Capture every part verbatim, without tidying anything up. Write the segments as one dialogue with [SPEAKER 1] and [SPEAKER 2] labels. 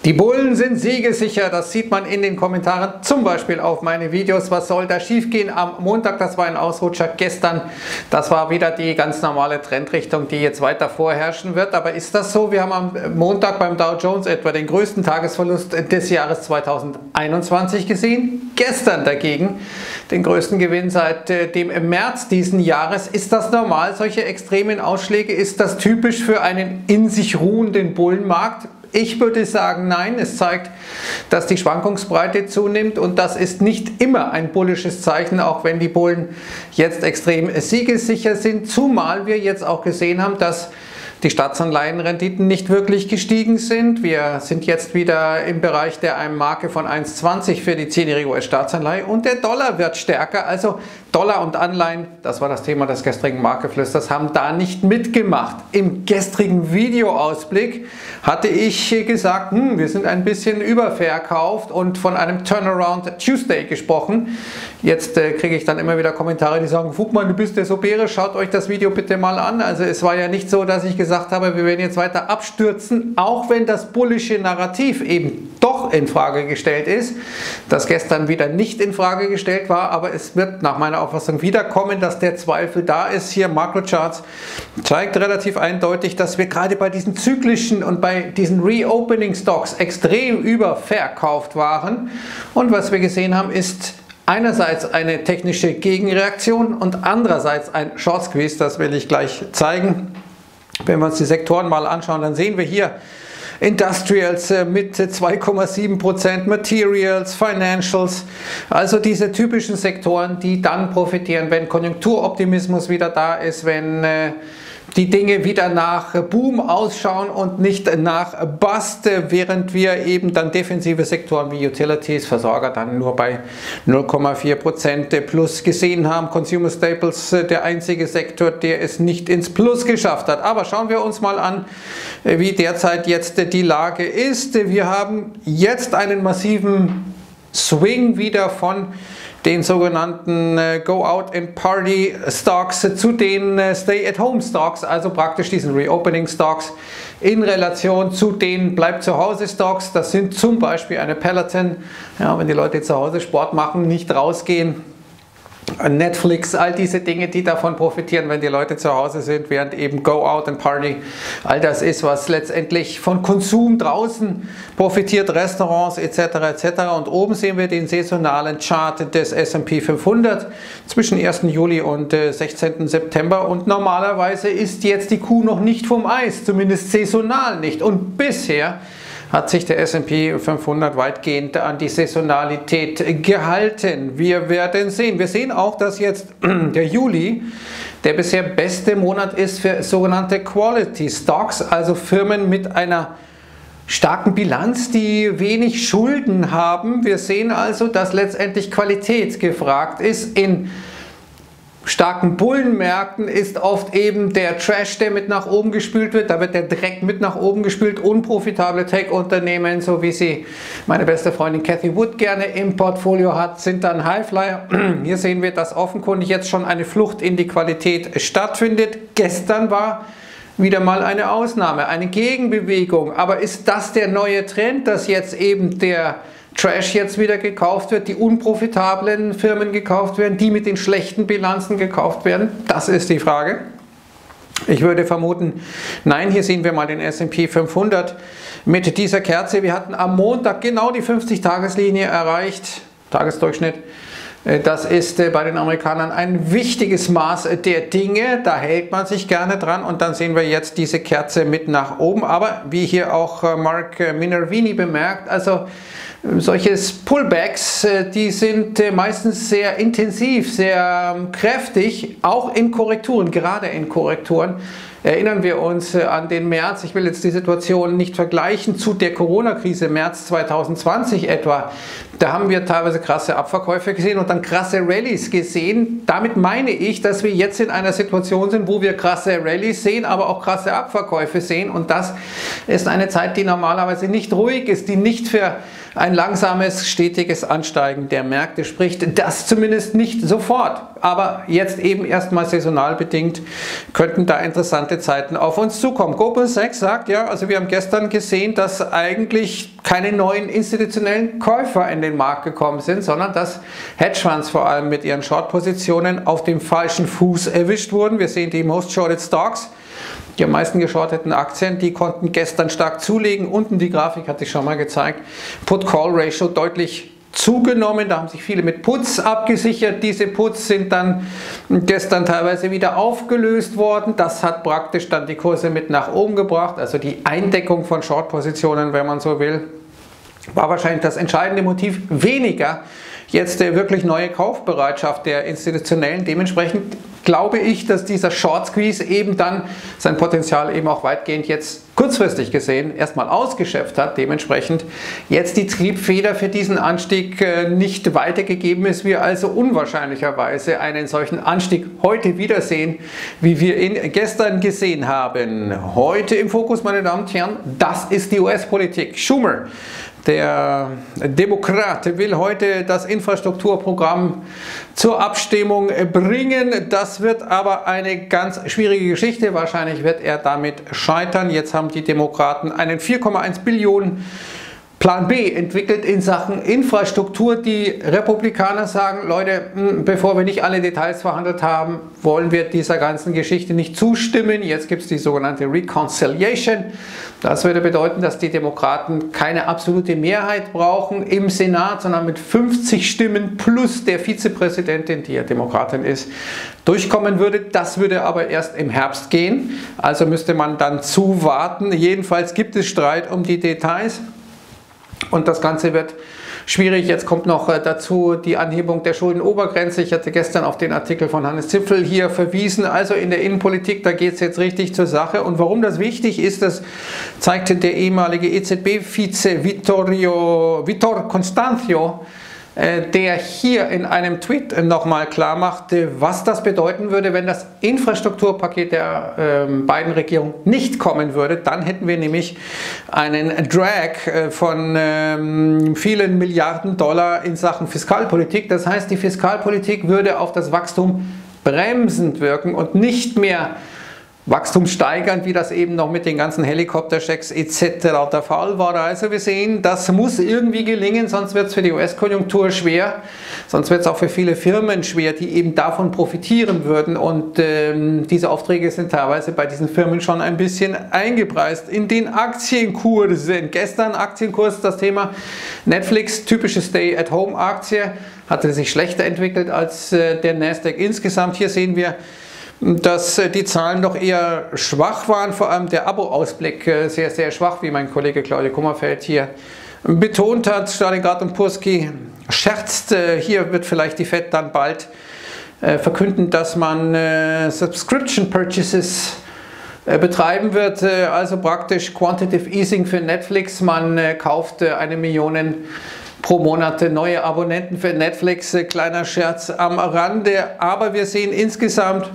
[SPEAKER 1] Die Bullen sind siegessicher, das sieht man in den Kommentaren, zum Beispiel auf meine Videos. Was soll da schiefgehen? Am Montag, das war ein Ausrutscher, gestern, das war wieder die ganz normale Trendrichtung, die jetzt weiter vorherrschen wird. Aber ist das so? Wir haben am Montag beim Dow Jones etwa den größten Tagesverlust des Jahres zweitausendeinundzwanzig gesehen. Gestern dagegen den größten Gewinn seit dem März diesen Jahres. Ist das normal, solche extremen Ausschläge? Ist das typisch für einen in sich ruhenden Bullenmarkt? Ich würde sagen, nein, es zeigt, dass die Schwankungsbreite zunimmt und das ist nicht immer ein bullisches Zeichen, auch wenn die Bullen jetzt extrem siegessicher sind, zumal wir jetzt auch gesehen haben, dass die Staatsanleihenrenditen nicht wirklich gestiegen sind. Wir sind jetzt wieder im Bereich der einen Marke von eins Komma zwanzig für die zehnjährige U S-Staatsanleihe und der Dollar wird stärker. Also Dollar und Anleihen, das war das Thema des gestrigen Marktgeflüsters, haben da nicht mitgemacht. Im gestrigen Videoausblick hatte ich gesagt, hm, wir sind ein bisschen überverkauft und von einem Turnaround Tuesday gesprochen. Jetzt äh, kriege ich dann immer wieder Kommentare, die sagen, Fugmann, du bist der so Bäre, schaut euch das Video bitte mal an. Also es war ja nicht so, dass ich gesagt habe, wir werden jetzt weiter abstürzen, auch wenn das bullische Narrativ eben doch in Frage gestellt ist, das gestern wieder nicht in Frage gestellt war, aber es wird nach meiner Auffassung wiederkommen, dass der Zweifel da ist. Hier Makrocharts zeigt relativ eindeutig, dass wir gerade bei diesen zyklischen und bei diesen Reopening Stocks extrem überverkauft waren und was wir gesehen haben ist einerseits eine technische Gegenreaktion und andererseits ein Short Squeeze, das will ich gleich zeigen. Wenn wir uns die Sektoren mal anschauen, dann sehen wir hier Industrials mit zwei Komma sieben Prozent, Materials, Financials, also diese typischen Sektoren, die dann profitieren, wenn Konjunkturoptimismus wieder da ist, wenn äh, die Dinge wieder nach Boom ausschauen und nicht nach Bust, während wir eben dann defensive Sektoren wie Utilities, Versorger dann nur bei null Komma vier Prozent plus gesehen haben. Consumer Staples der einzige Sektor, der es nicht ins Plus geschafft hat. Aber schauen wir uns mal an, wie derzeit jetzt die Lage ist. Wir haben jetzt einen massiven Swing wieder von den sogenannten äh, Go-Out-and-Party-Stocks zu den äh, Stay-at-Home-Stocks, also praktisch diesen Reopening-Stocks in Relation zu den Bleib-zu-Hause-Stocks. Das sind zum Beispiel eine Peloton, ja, wenn die Leute zu Hause Sport machen, nicht rausgehen. Netflix, all diese Dinge, die davon profitieren, wenn die Leute zu Hause sind, während eben Go Out and Party, all das ist, was letztendlich von Konsum draußen profitiert, Restaurants et cetera et cetera. Und oben sehen wir den saisonalen Chart des S und P fünfhundert zwischen ersten Juli und äh, sechzehnten September und normalerweise ist jetzt die Kuh noch nicht vom Eis, zumindest saisonal nicht und bisher hat sich der S und P fünfhundert weitgehend an die Saisonalität gehalten. Wir werden sehen. Wir sehen auch, dass jetzt der Juli der bisher beste Monat ist für sogenannte Quality Stocks, also Firmen mit einer starken Bilanz, die wenig Schulden haben. Wir sehen also, dass letztendlich Qualität gefragt ist. In starken Bullenmärkten ist oft eben der Trash, der mit nach oben gespült wird, da wird der Dreck mit nach oben gespült, unprofitable Tech-Unternehmen, so wie sie meine beste Freundin Cathy Wood gerne im Portfolio hat, sind dann Highflyer. Hier sehen wir, dass offenkundig jetzt schon eine Flucht in die Qualität stattfindet. Gestern war wieder mal eine Ausnahme, eine Gegenbewegung, aber ist das der neue Trend, dass jetzt eben der Trash jetzt wieder gekauft wird, die unprofitablen Firmen gekauft werden, die mit den schlechten Bilanzen gekauft werden? Das ist die Frage. Ich würde vermuten, nein, hier sehen wir mal den S und P fünfhundert mit dieser Kerze. Wir hatten am Montag genau die fünfzig-Tageslinie erreicht, Tagesdurchschnitt. Das ist bei den Amerikanern ein wichtiges Maß der Dinge, da hält man sich gerne dran und dann sehen wir jetzt diese Kerze mit nach oben, aber wie hier auch Mark Minervini bemerkt, also solches Pullbacks, die sind meistens sehr intensiv, sehr kräftig, auch in Korrekturen, gerade in Korrekturen. Erinnern wir uns an den März, ich will jetzt die Situation nicht vergleichen zu der Corona-Krise März zweitausendzwanzig etwa, da haben wir teilweise krasse Abverkäufe gesehen und dann krasse Rallyes gesehen. Damit meine ich, dass wir jetzt in einer Situation sind, wo wir krasse Rallyes sehen, aber auch krasse Abverkäufe sehen und das ist eine Zeit, die normalerweise nicht ruhig ist, die nicht für ein langsames, stetiges Ansteigen der Märkte spricht. Das zumindest nicht sofort, aber jetzt eben erstmal saisonal bedingt könnten da interessante turbulente Zeiten auf uns zukommen. Goldman Sachs sagt, ja, also wir haben gestern gesehen, dass eigentlich keine neuen institutionellen Käufer in den Markt gekommen sind, sondern dass Hedgefonds vor allem mit ihren Short-Positionen auf dem falschen Fuß erwischt wurden. Wir sehen die Most Shorted Stocks. Die am meisten geschorteten Aktien, die konnten gestern stark zulegen. Unten die Grafik hatte ich schon mal gezeigt. Put-Call-Ratio deutlich zugenommen. Da haben sich viele mit Puts abgesichert. Diese Puts sind dann gestern teilweise wieder aufgelöst worden. Das hat praktisch dann die Kurse mit nach oben gebracht. Also die Eindeckung von Short-Positionen, wenn man so will, war wahrscheinlich das entscheidende Motiv. Weniger jetzt der wirklich neue Kaufbereitschaft der Institutionellen. Dementsprechend glaube ich, dass dieser Short Squeeze eben dann sein Potenzial eben auch weitgehend jetzt kurzfristig gesehen erstmal ausgeschöpft hat. Dementsprechend jetzt die Triebfeder für diesen Anstieg nicht weitergegeben ist, wir also unwahrscheinlicherweise einen solchen Anstieg heute wiedersehen, wie wir ihn gestern gesehen haben. Heute im Fokus, meine Damen und Herren, das ist die U S-Politik. Schumer, der Demokrat, will heute das Infrastrukturprogramm zur Abstimmung bringen. Das wird aber eine ganz schwierige Geschichte. Wahrscheinlich wird er damit scheitern. Jetzt haben die Demokraten einen vier Komma eins Billionen Plan B entwickelt in Sachen Infrastruktur. Die Republikaner sagen, Leute, bevor wir nicht alle Details verhandelt haben, wollen wir dieser ganzen Geschichte nicht zustimmen. Jetzt gibt es die sogenannte Reconciliation. Das würde bedeuten, dass die Demokraten keine absolute Mehrheit brauchen im Senat, sondern mit fünfzig Stimmen plus der Vizepräsidentin, die ja Demokratin ist, durchkommen würde. Das würde aber erst im Herbst gehen. Also müsste man dann zuwarten. Jedenfalls gibt es Streit um die Details. Und das Ganze wird schwierig. Jetzt kommt noch dazu die Anhebung der Schuldenobergrenze. Ich hatte gestern auf den Artikel von Hannes Zipfel hier verwiesen. Also in der Innenpolitik, da geht es jetzt richtig zur Sache. Und warum das wichtig ist, das zeigte der ehemalige E Z B-Vize Vittorio, Vittor Constantio, der hier in einem Tweet nochmal klar machte, was das bedeuten würde, wenn das Infrastrukturpaket der äh, beiden Regierungen nicht kommen würde. Dann hätten wir nämlich einen Drag äh, von ähm, vielen Milliarden Dollar in Sachen Fiskalpolitik. Das heißt, die Fiskalpolitik würde auf das Wachstum bremsend wirken und nicht mehr Wachstum steigern, wie das eben noch mit den ganzen Helikopterchecks et cetera der Fall war. Also wir sehen, das muss irgendwie gelingen, sonst wird es für die U S-Konjunktur schwer, sonst wird es auch für viele Firmen schwer, die eben davon profitieren würden. Und ähm, diese Aufträge sind teilweise bei diesen Firmen schon ein bisschen eingepreist. In den Aktienkursen, gestern Aktienkurs, das Thema Netflix, typische Stay-at-Home-Aktie, hatte sich schlechter entwickelt als äh, der Nasdaq insgesamt. Hier sehen wir, dass die Zahlen doch eher schwach waren, vor allem der Abo-Ausblick sehr, sehr schwach, wie mein Kollege Claudio Kummerfeld hier betont hat. Stalingrad und Purski scherzt, hier wird vielleicht die Fed dann bald verkünden, dass man Subscription Purchases betreiben wird, also praktisch Quantitative Easing für Netflix. Man kauft eine Million pro Monat neue Abonnenten für Netflix, kleiner Scherz am Rande, aber wir sehen insgesamt,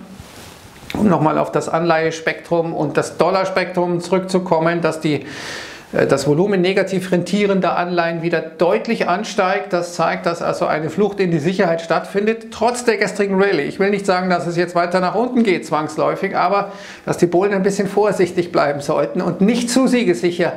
[SPEAKER 1] um nochmal auf das Anleihespektrum und das Dollarspektrum zurückzukommen, dass die, das Volumen negativ rentierender Anleihen wieder deutlich ansteigt. Das zeigt, dass also eine Flucht in die Sicherheit stattfindet, trotz der gestrigen Rallye. Ich will nicht sagen, dass es jetzt weiter nach unten geht, zwangsläufig, aber dass die Bullen ein bisschen vorsichtig bleiben sollten und nicht zu siegessicher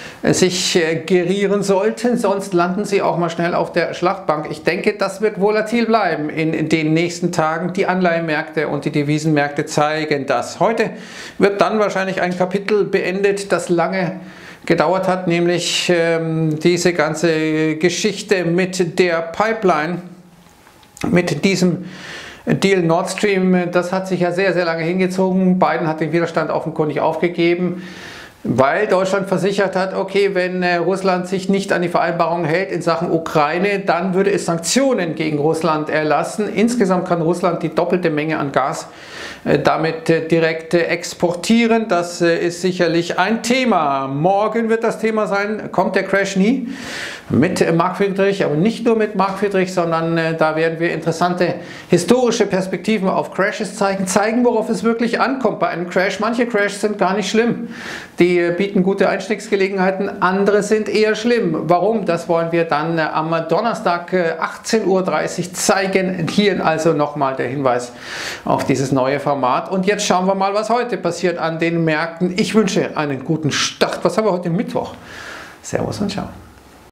[SPEAKER 1] sich gerieren sollten, sonst landen sie auch mal schnell auf der Schlachtbank. Ich denke, das wird volatil bleiben in den nächsten Tagen. Die Anleihenmärkte und die Devisenmärkte zeigen das. Heute wird dann wahrscheinlich ein Kapitel beendet, das lange gedauert hat, nämlich ähm, diese ganze Geschichte mit der Pipeline, mit diesem Deal Nord Stream. Das hat sich ja sehr, sehr lange hingezogen. Biden hat den Widerstand offenkundig aufgegeben, weil Deutschland versichert hat, okay, wenn äh, Russland sich nicht an die Vereinbarung hält in Sachen Ukraine, dann würde es Sanktionen gegen Russland erlassen. Insgesamt kann Russland die doppelte Menge an Gas äh, damit äh, direkt äh, exportieren. Das äh, ist sicherlich ein Thema. Morgen wird das Thema sein, kommt der Crash nie? Mit äh, Marc Friedrich, aber nicht nur mit Marc Friedrich, sondern äh, da werden wir interessante historische Perspektiven auf Crashes zeigen, zeigen, worauf es wirklich ankommt bei einem Crash. Manche Crashs sind gar nicht schlimm. Die bieten gute Einstiegsgelegenheiten, andere sind eher schlimm. Warum? Das wollen wir dann am Donnerstag achtzehn Uhr dreißig zeigen. Hier also nochmal der Hinweis auf dieses neue Format. Format. Und jetzt schauen wir mal, was heute passiert an den Märkten. Ich wünsche einen guten Start. Was haben wir heute Mittwoch? Servus und ciao.